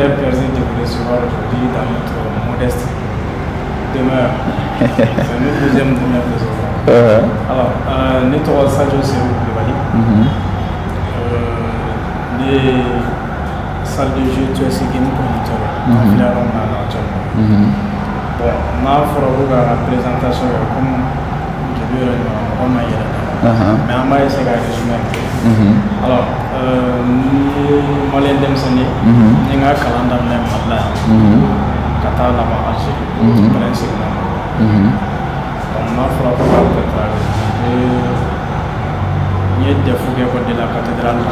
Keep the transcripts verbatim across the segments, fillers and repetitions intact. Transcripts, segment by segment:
très plaisir de vous recevoir aujourd'hui dans notre modeste demeure. C'est notre deuxième demeure de ce soir. Uh-huh. Alors, euh, notre Sadio Serou Koulibaly. Mm-hmm. Euh, les salles de jeu, tu as aussi gagné pour l'Italie. Mm-hmm. Finalement, on a actuellement. Mm-hmm. Bon, on a fait la présentation comme je veux le comme hier. Mais on va essayer de résumer un peu. Mm-hmm. Alors, nous, Malien Demsani, Mm-hmm. nous avons un calendrier malin. Qatar, la Algérie, Mm-hmm. principalement. Mm-hmm. On a fait la préparation. Il y a des fougues de la cathédrale.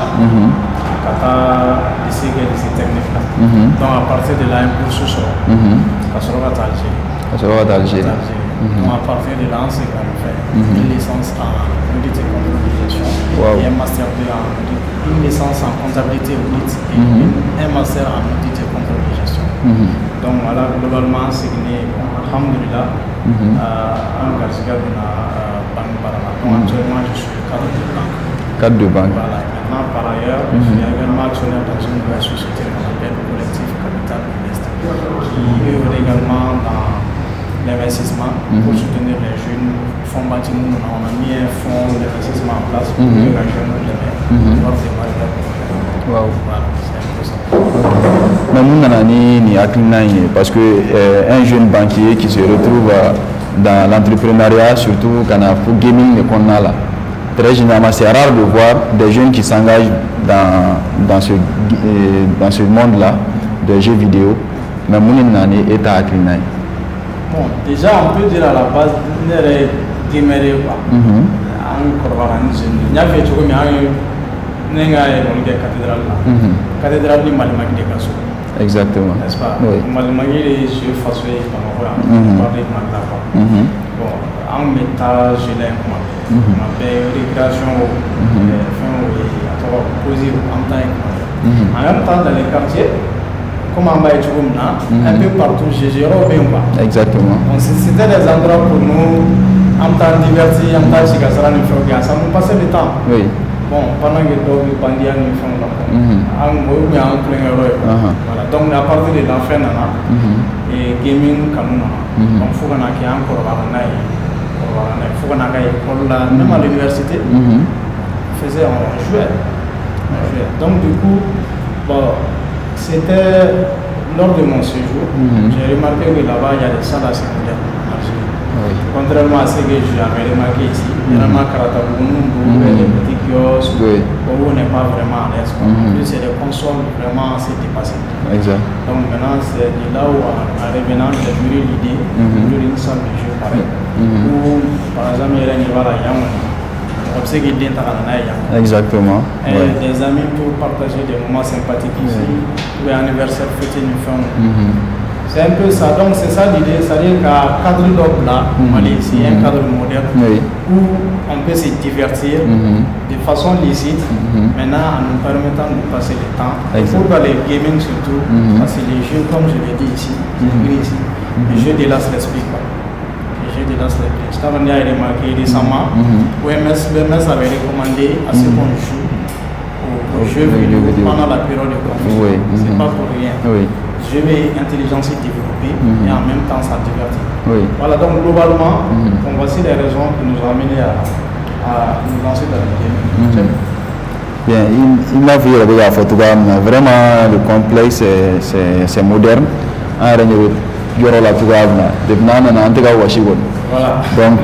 Qatar, ici, il y a des techniques. Donc, à partir de là, un peu sous-sol. Kasoroga d'Algérie. Kasoroga d'Algérie. Donc, à partir de là, c'est qu'on fait une licence en audit et comptabilisation. Wow. Et un master deux en audit. Une licence en comptabilité audit et Mm-hmm. un master en audit et comptabilisation. Mm-hmm. Donc, voilà, globalement, c'est que, alhamdulillah, Mm-hmm. un garçon de la banque Barama. Donc, actuellement, je suis cadre de banque. Cadre de banque. Voilà. Maintenant, par ailleurs, je suis également actionnaire dans une nouvelle société qu'on appelle Collectif Capital Invest, qui œuvre également dans l'investissement pour soutenir les jeunes. Fonds bâtiment, on a mis un fonds d'investissement en place pour que les jeunes doivent démarrer leur projet. Wow. Voilà, c'est un peu ça. Mais nous, nous avons parce que euh, un jeune banquier qui se retrouve euh, dans l'entrepreneuriat, surtout quand on a pour gaming et qu'on a là, très généralement, c'est rare de voir des jeunes qui s'engagent dans, dans ce, euh, dans ce monde-là, de jeux vidéo, mais nous avons été à Aklinaï. Bon, déjà, on peut dire à la base, nous sommes gamers. Encore, il y a des choses qui nous avons cathédrale. Cathédrale de Malimaki de Kassou. Exactement. N'est-ce pas? Oui. Malimaki est sur face à Bamako. Bon, en métal, je l'ai commandé. On a fait récréation, fin, poser en temps. En même temps, dans les quartiers, comme en bas et un peu partout, j'ai géré au Bemba. Exactement. Donc, c'était des endroits pour nous, en temps diverti, en temps chigasara, ça nous passait le temps. Oui. Bon, pendant que les bandits nous font là, on a un plein héros. Voilà, donc à partir de l'enfer, et gaming comme nous, donc il faut qu'on ait encore il faut qu'on ait école là, même à l'université, on faisait, on jouait. Donc du coup, bon, c'était lors de mon séjour, j'ai remarqué que là-bas il y a des salles assez modernes. Oui. Contrairement à ce que j'avais remarqué ici, il y a un Karataboum, des petits kiosques, où on n'est pas vraiment à l'aise. En plus, c'est des consoles vraiment assez dépassées. Exact. Donc maintenant, c'est de là où, en revenant, j'ai eu l'idée d'ouvrir une salle de jeu pareil. Où, par exemple, il y a un niveau à Yamou. On sait qu'il y a un exactement. Et ouais. Des amis pour partager des moments sympathiques ici. Ou un anniversaire fêté une femme. C'est un peu ça, donc c'est ça l'idée, c'est-à-dire qu'à cadre d'ordre là, Mali, c'est un cadre moderne oui. Où on peut se divertir de façon licite, maintenant en nous permettant de passer le temps. Pour les gaming surtout, parce que les jeux, comme je l'ai dit ici, ici les jeux délassent l'esprit. Les jeux délassent l'esprit. Je t'avais remarqué récemment, O M S avait recommandé à ce qu'on joue aux jeux vidéo pendant la période de confinement. C'est pas pour rien. Je vais intelligence développer mm-hmm. et en même temps ça divertit. Oui. Voilà, donc globalement, mm-hmm. voici les raisons qui nous ont amenés à, à nous lancer dans le game. Mm-hmm. Bien, il m'a vu avec la photo, vraiment le complexe c'est moderne. Voilà. Donc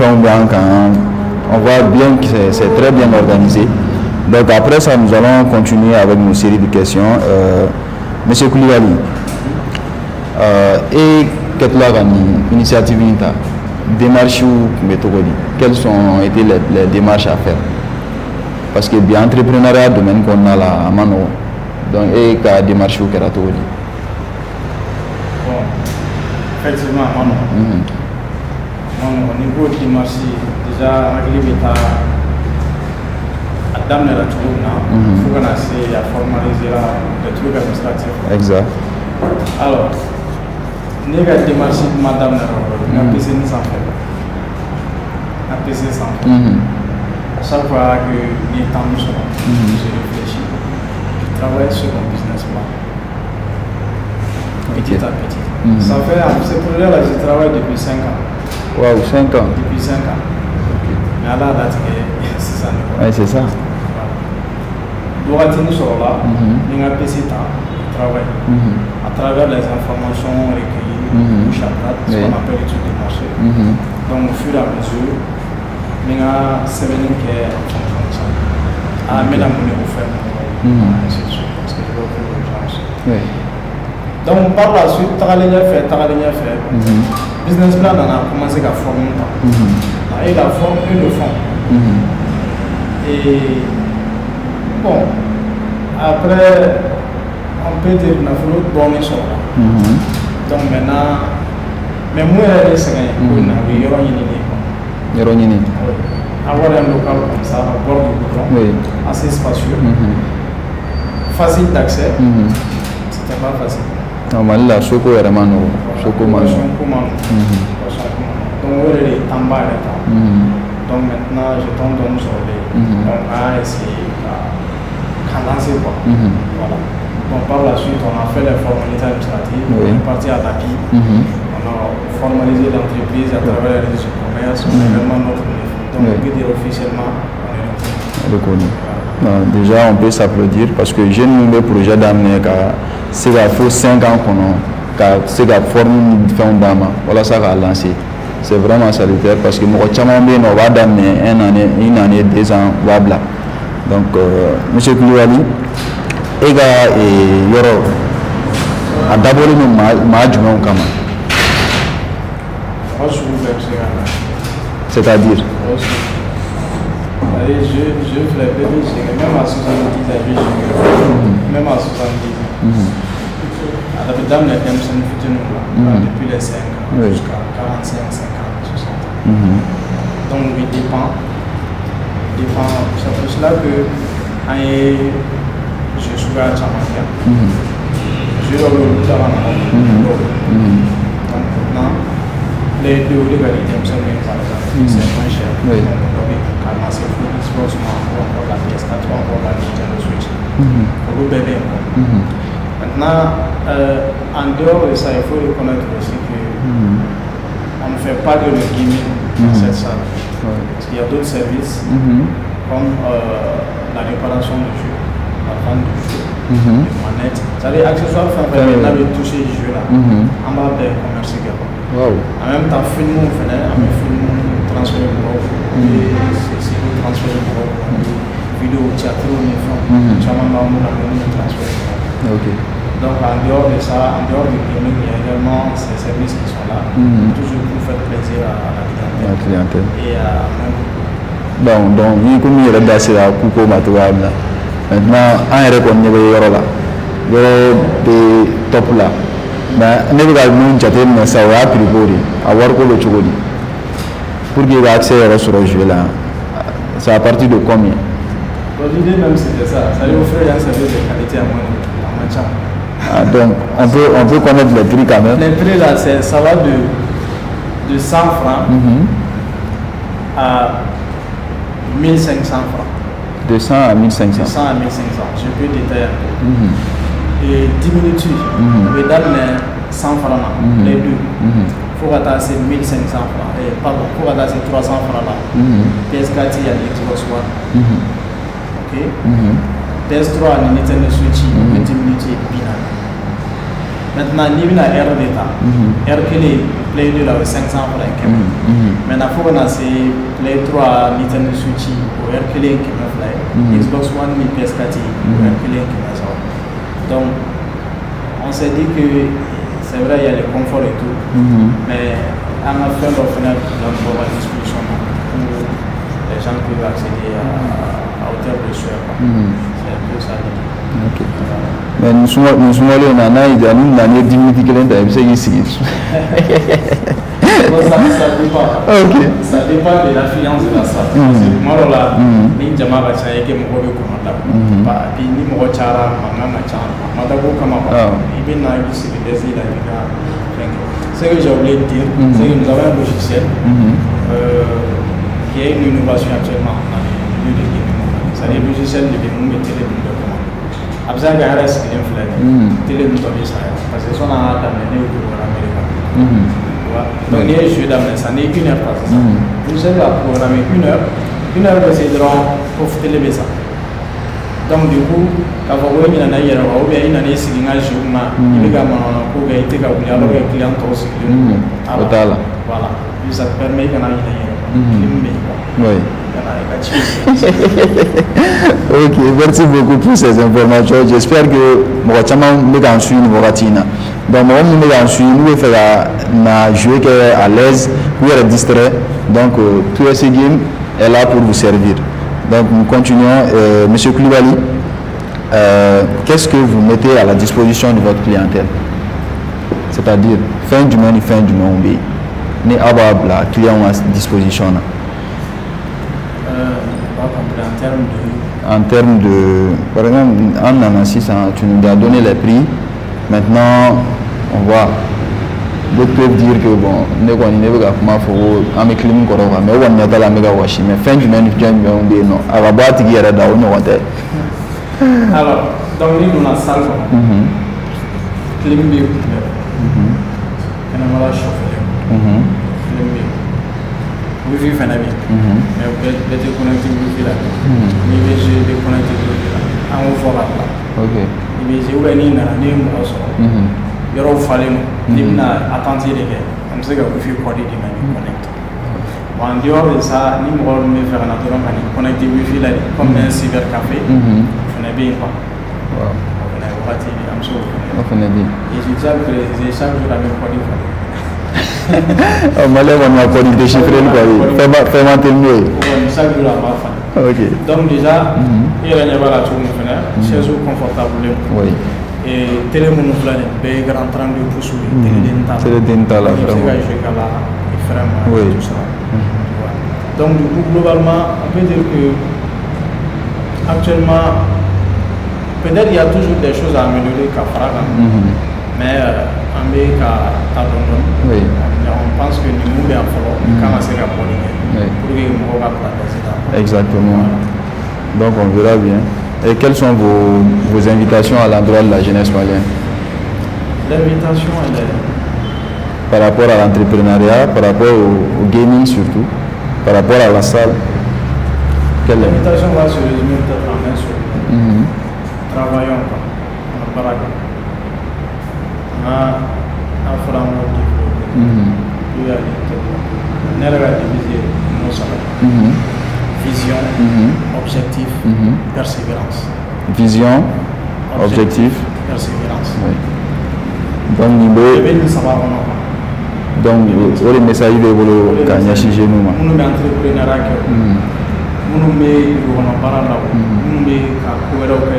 on voit bien que c'est très bien organisé. Donc après ça, nous allons continuer avec une série de questions. Euh, Monsieur Koulibaly, euh, et quelle initiative démarche ou quelles ont été les, les démarches à faire? Parce que bien entrepreneuriat domaine qu'on a là à Mano, donc et quelle démarche ou quelle Bon, effectivement, Mano. Au niveau de démarche, déjà, l'État a donné la tour, il faut qu'on essaie de formaliser les trucs administratifs. Exact. Alors, nous avons démarché madame la P C sans faire. La P C sans faire. À chaque fois que les temps nous sont, je réfléchis. Je travaille sur mon business plan. petit à petit. Mm-hmm. Ça fait, ce projet-là, je travaille depuis cinq ans. Waouh, cinq ans. Depuis cinq ans. Okay. Mais là, là, c'est ça. Oui, c'est ça. Doratini sur là, il y a un P C travail. Mm-hmm. À travers les informations recueillies, mm-hmm. bouche à plate, ce qu'on appelle l'étude de marché. Mm-hmm. Donc, au fur et à mesure, il y a un séminaire qui est en fonction de ça. Ah, mais là, on est offert. Ainsi de suite, parce que je veux offrir aux gens aussi. Oui. Donc, par la suite, tu as fait, tu as fait. Business plan, on a commencé à former. Et la forme et le fond. Et bon, après, on peut dire qu'on a fait bon sur là. Donc maintenant, mais moi, c'est que nous avons eu un Yéronyini. Avoir un local comme ça, à bord du goudron, assez spacieux, facile d'accès, c'était pas facile. Normalement, la Soko est vraiment non. Soko Mano. Soko Mano. Donc, on est en bas de temps. Donc, maintenant, je tombe dans le soleil. On a essayé de canaliser quoi. Voilà. Donc, par la suite, on a fait les formalités administratives. On est parti à Taki. On a formalisé l'entreprise à travers les réseaux de commerce. On a également notre téléphone. Donc, on peut dire officiellement, on est reconnu. Non, déjà, on peut s'applaudir parce que j'ai un projet d'amener à c'est qu'il faut cinq ans qu'on a c'est qu'il forme une fin d'âme. Voilà ça qu'a lancé. C'est vraiment salutaire parce que nous avons va d'amener une année, une année, deux ans, blabla. Donc, euh, M. Koulibaly, et gars, et Yoro, a d'abord nous m'a joué au Kama. C'est-à-dire je, je fais le bébé, même à soixante-dix, même à soixante-dix. À la dame, les thèmes sont depuis les cinq ans jusqu'à quarante-cinq, cinquante, soixante. Donc, il dépend. dépend. C'est pour cela que je suis à Tchamakia. Je suis à Donc, maintenant, les deux légalités sont bien, par exemple. C'est moins cher. C'est fou, encore la P S quatre, encore la Nintendo Switch. Pour le bébé. Maintenant, euh, en dehors de ça, il faut reconnaître aussi qu'on ne fait pas de le gaming dans cette salle. Parce qu'il y a d'autres services comme euh, la réparation de jeux, la vente de jeux, les manettes. C'est-à-dire accessoires fabriqués, là, le toucher du jeu là, en bas des commerces également. En même temps, film, on fait un film, transfert de l'eau, c'est le transfert de l'eau, vidéo, théâtre, on est fait, chaman, on a un transfert de l'eau. Donc, en dehors de ça, en dehors du gaming, il y a également ces services qui sont là, toujours pour faire plaisir à la clientèle. Et à même donc, donc, il y a comme il y a d'assez à Kouko Matouabla. Maintenant, un reconnaît le Yorola. Yoro de top là. Mais ne veut pas nous jeter mais ça va privori avoir quoi le chogodi pour qu'il ait accès à ce jeu là c'est à partir de combien l'idée même c'était ça ça lui offrir un service de qualité à moins en match. Ah, donc on peut on peut connaître les prix quand même. Les prix là c'est ça va de de cent francs mm-hmm. à mille cinq cents francs. De cent à mille cinq cents. De cent à mille cinq cents. Je peux détailler un peu. Mm-hmm. Et diminutif, mm-hmm. mesdames cent francs là, mm-hmm. les deux. Il faut attacher mille cinq cents francs, et pardon, il faut attacher trois cents francs là. Mm-hmm. P S quatre, il y a l'Xbox One. Mm-hmm. Ok mm-hmm. P S trois, il y a Nintendo Switch, mm-hmm. diminutif, bien. Maintenant, il y a R d'état. R que les Play deux là, cinq cents francs. Mm-hmm. Maintenant, il faut attacher Play trois, Nintendo Switch, ou R que les Xbox One, P S quatre, ou R que les donc, on s'est dit que c'est vrai, il y a le confort et tout, mm-hmm. mais on a fait une fenêtre dans la discussion où les gens peuvent accéder à, à hauteur de choix. Mm-hmm. C'est un peu ça l'idée. Okay. Mais nous sommes allés en Anaï, nous avons une dix minutes qui est ici. Ça, ça dépend. Okay. Ça dépend de l'affluence de la salle. Mm-hmm. Parce que moi, là, ni jama ba chaye ke mo be ko mata ba bi ni mo chara mama na chara mata ko kama ba ibn na bi si des ila bi ga ce que j'ai oublié de dire mm-hmm. c'est que nous avons un logiciel mm-hmm. euh, qui est une innovation actuellement dans le milieu de gaming. C'est le logiciel de gaming de télé de commande. a bɛ se ka kɛ yɛrɛ sigilen filɛ télé min tɔ bɛ sa parce que sɔnni an k'a daminɛ ne y'o programme de kan donc n'i ye jouer daminɛ sisan n'i ye une heure ta sisan vous savez ka programmer une heure une heure bɛ se dɔrɔn ko télé bɛ sa donc du coup k'a fɔ ko i ɲinɛna i yɛrɛ ma ou bien i nana i sigi n ka jeu kunna i bɛ ka manamana ko kɛ i tɛ ka wuli alors que client tɔw sigilen don o t'a la voilà ça te permet i kana ɲinɛ i yɛrɛ ma film bɛ yen quoi oui. Ok, merci beaucoup pour ces informations. J'espère que moi chaman me kan suivre Moratina. Donc moi me kan suivre, nous faire na jouer à l'aise, pour être distrait. Donc euh, tout ce game est là pour vous servir. Donc nous continuons. Euh, Monsieur Koulibaly, euh, qu'est-ce que vous mettez à la disposition de votre clientèle? C'est-à-dire fin du mois et fin du mois, mais avoir la client à disposition là. En termes de... En termes de... Par exemple, en Anassis, tu nous as donné les prix. Maintenant, on voit... D'autres peuvent dire que bon, ne connaissons pas comment faire un mécanisme correct, mais on n'a pas la méga washi. Mais fin du mois, nous avons dit non. Alors, bah, tu as dit non, alors, dans l'île, on a salle. Clim bio. On a mal chauffé. Wifi fana bɛ yen mais bɛɛ tɛ connecté wifi la n'i bɛ jeu i bɛ connecté wifi la an y'o fɔ ka bila i bɛ jeu ou bien n'i nana n'i ye mɔgɔ sɔrɔ yɔrɔw falen don n'i bɛna attente de kɛ an bɛ se ka wifi code d'i ma n'i connecté bon en dehors de ça ni mɔgɔ min bɛ fɛ ka na dɔrɔn ka n'i connecté wifi la de comme un cyber café o fana bɛ yen quoi o fana ye wagati an bɛ se k'o fana ye et j'ai déjà précisé chaque jour an bɛ code falen. On m'a l'air de code déchiffré quoi. Fais-moi terminer. Chaque jour à ma fin. Ok. Donc déjà, il y a une évaluation de faire, chaise confortable. Oui. Et télé mon plan est grand trente pouces ou télé dental. Télé dental là vraiment. Oui. Tout ça. Donc du coup globalement, on peut dire que actuellement, peut-être il y a toujours des choses à améliorer qu'à faire. Mais on met qu'à donner. On pense que nous devons faire quand on sera pour que exactement. Donc on verra bien. Et quelles sont vos, vos invitations à l'endroit de la jeunesse malienne? L'invitation, elle est... Par rapport à l'entrepreneuriat, par rapport au, au gaming surtout, par rapport à la salle. L'invitation va se résumer peut-être en un seul. Mm-hmm. Travaillons en baraque. On a fait un mot de puis il y a on a divisé nos salaires. Vision, mm-hmm. objectif, mm-hmm. persévérance. Vision, objectif, objectif persévérance. Oui. Donc, niveau. Donc, le message de vous gagner chez nous. Nous sommes entrepreneurs. Nous sommes entrepreneurs. Nous sommes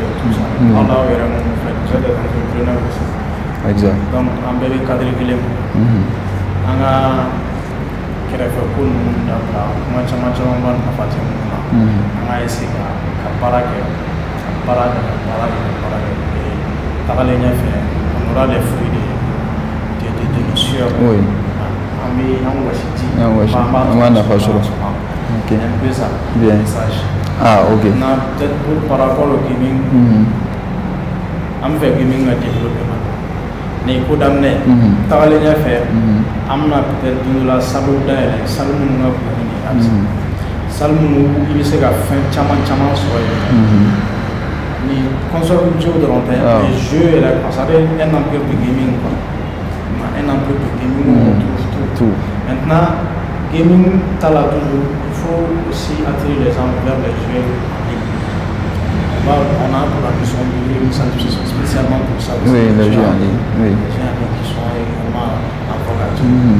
entrepreneurs. Exact. Donc, on peut cadrer le on a kɛrɛfɛ ko ninnu dabila kuma caman caman b'a nafa tɛ minnu na an ka essayer ka ka baara kɛ ka baara kɛ ka baara kɛ ka baara kɛ tagalen ɲɛfɛ on aura les fruits de de de nos sueurs an bɛ an wɔsi di an b'a nafa sɔrɔ ok un peu ça bien message ah ok na peut-être pour par rapport au gaming an bɛ fɛ gaming ka développer mais il faut d'amener tagalen ɲɛfɛ an bɛna peut-être don dɔ la salle dayɛlɛ salle minnu ka bon ni halisa salle minnu i bɛ se ka fɛn caman caman sɔrɔ yen ni console jeu dɔrɔn tɛ mais jeu yɛrɛ ça veut dire un empire de gaming quoi un empire de gaming on trouve tout maintenant gaming ta la toujours il faut aussi attirer les gens vers les jeux en ligne. On a pour la mission de sensibilisation spécialement pour ça. Oui, les jeux en ligne. Oui. Les jeux en ligne qui sont également en vogue.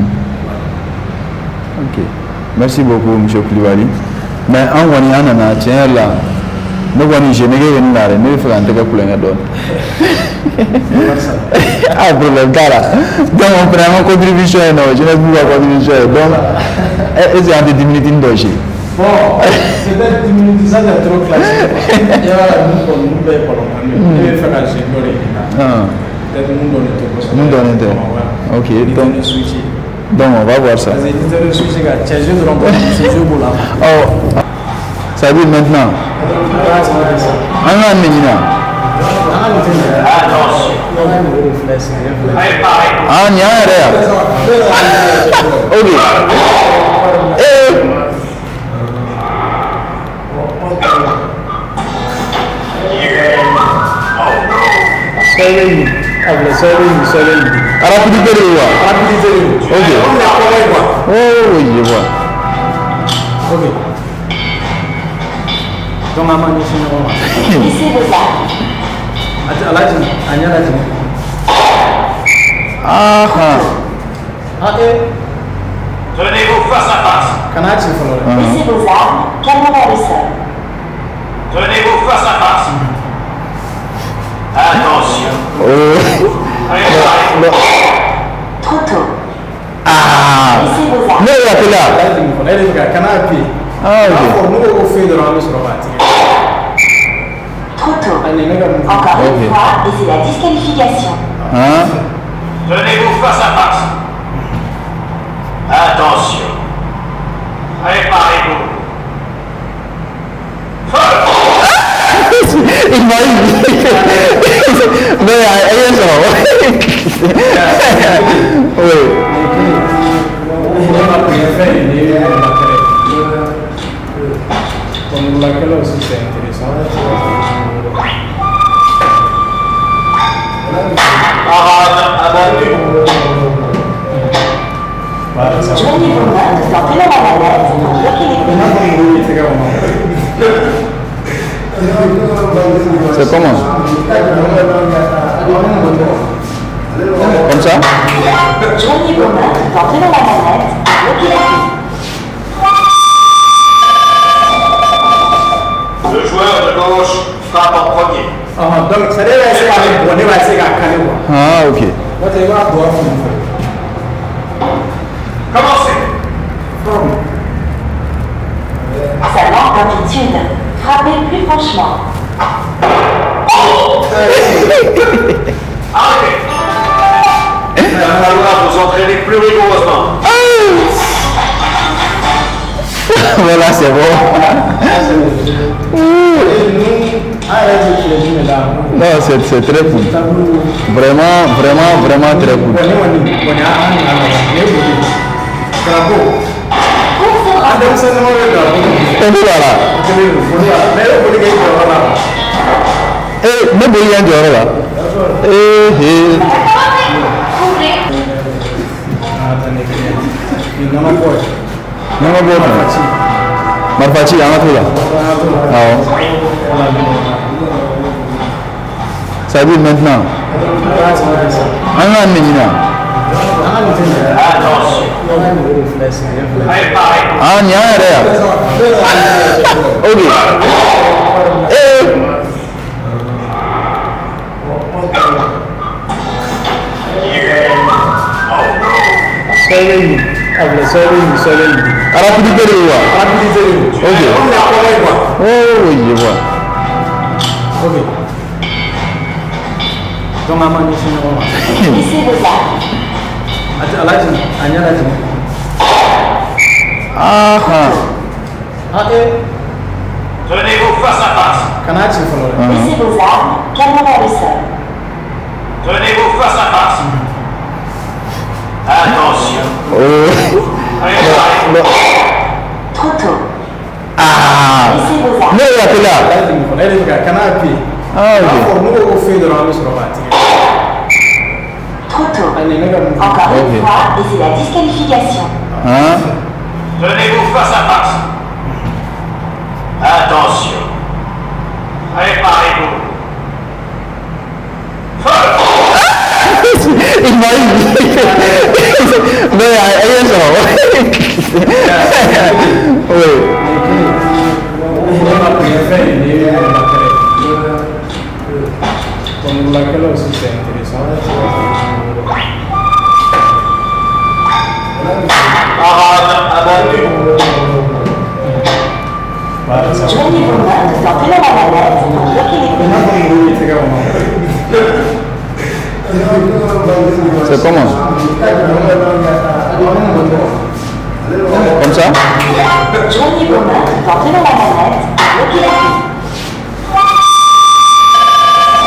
Ok. Merci beaucoup, M. Koulibaly. Mais en voyant un tiens là, nous voyons je n'ai rien là, nous faisons un peu de l'engagement. Ah, problème, cara. Donc on prend une contribution, non, je n'ai plus la contribution. Donc, est-ce qu'il y a des diminutifs d'où? Bon, peut-être dix minutes, ça c'est trop classique. Il y a un monde qui est pas longtemps. Il y a un faire un jeu de peut-être le monde est tout. Monde est tout. Ok, donc, donc on va voir ça. C'est le switch, c'est un jeu de remplacement, c'est un jeu pour là. Oh, ça veut dire maintenant. On a un Ah, il y a un erreur. Ok. Eh. Seven. Avec seven, seven. Rapidité de voix. Rapidité de voix. Ok. Oh oui, je vois. Ok. Donc, maman, nous sommes là. Laissez vos armes. Attends, là, tu as là, tu Ah ah. Ah, eh. Tenez-vous face à face. Canal, tu fais là. Laissez vos armes, calmement vers le sol. Tenez-vous face à face. Attention. Oh. Préparez-vous. Trop tôt. Ah. Laissez vos armes. Non, il y a que là. Canal, puis. Ah, ok. Nous, on fait de la mise sur la bâtisse. Trop tôt. Allez, les gars, Encore Ok. une fois, et c'est la disqualification. Hein? Tenez-vous face à face. Attention. Préparez-vous. Feu. Il m'a dit. Mais aïe, ça va. Oui. Comme laquelle aussi c'est intéressant. Parade abattue. Joignez vos mains de planter dans la manette pour bloquer les coups. C'est comment? Comme ça? Joignez vos mains de planter dans la manette pour bloquer les coups. Le joueur de gauche frappe en premier. Ah, donc ça devait être avec bon, on va essayer à caler. Ah, ok. Moi, tu vas voir. Commencez. Ça manque d'amplitude. Frappez plus franchement. Arrêtez. Il va falloir vous entraîner plus rigoureusement. Voilà, c'est bon. Non, c'est c'est très cool. Vraiment, vraiment, vraiment très cool. Et voilà. Eh, mais bon, il y a un jour là. Eh, eh. Non, non, bon. Marfachi, on a tout là. Ah, ça dit maintenant. Un an, maintenant. Attention. Préparez-vous. Ah, il y a un erreur. Ok. Eh. Seven. Avec seven, seven. Rapidité de voix. Rapidité de voix. Ok. Oh oui, je vois. Ok. Donc, maman, nous sommes là. Laissez vos armes. Attends, là, tu as là, tu Ah ah. Ah, eh. Tenez-vous face à face. Canal, tu fais là. Laissez vos armes, calmement vers le sol. Tenez-vous face à face. Attention. Oh. Préparez-vous. Trop tôt. Ah. Laissez vos armes. Non, il y a que là. Canal, puis. Ah, ok. Nous, on fait de la mise sur la bâtisse. Trop tôt. Allez, les gars, Encore Ok. une fois, et c'est la disqualification. Hein? Tenez-vous face à face. Attention. Préparez-vous. Feu. Il m'a dit. Mais aïe, ça va. Oui. Comme laquelle aussi c'est intéressant. Parade abattue. Joignez vos mains de planter dans la manette pour bloquer les coups. C'est comment? Comme ça? Joignez vos mains de planter dans la manette pour bloquer les coups.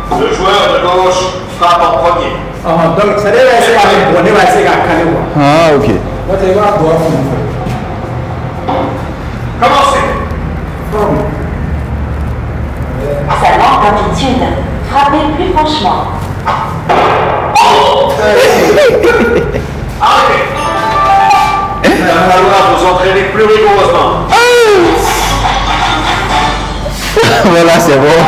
Le joueur de gauche frappe en premier. Ah, donc ça devait être avec bon, devait être avec Calais. Ah, ok. Commencez. À sa lente amplitude, frappez plus franchement. Arrêtez. Il va falloir vous entraîner plus rigoureusement. Voilà, c'est bon.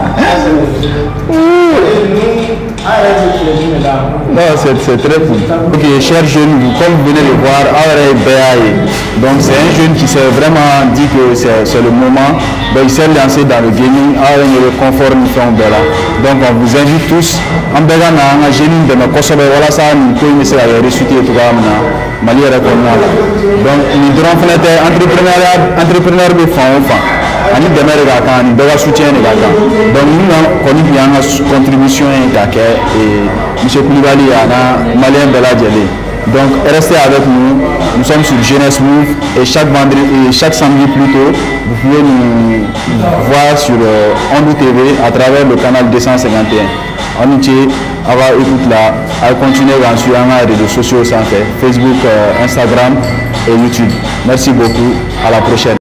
Non, c'est très cool. Ok, chers jeunes, comme vous venez de voir, Auré B A E. Donc c'est un jeune qui s'est vraiment dit que c'est le moment. Donc il s'est lancé dans le gaming. Auré le confort nous fait Bella. Donc on vous invite tous. En Bella, on a jeune de ma Kosovo. Voilà ça, nous pouvons essayer de ressusciter tout ça. Mali est donc nous devons faire entrepreneur, entrepreneur de fonds enfin. Ani dɛmɛ de ka kan ani bɛɛ ka soutien de ka kan donc nous kɔni bi an ka contribution ye ka kɛ monsieur Koulibaly ana malien bɛɛ lajɛlen donc restez avec nous nous sommes sur Jeunesse Move et chaque vendredi et chaque samedi plutôt vous pouvez nous voir sur euh, Ondou T V à travers le canal deux cent cinquante et un on y avoir écoute là à continuer à suivre les réseaux sociaux sans faire Facebook euh, Instagram et YouTube. Merci beaucoup, à la prochaine.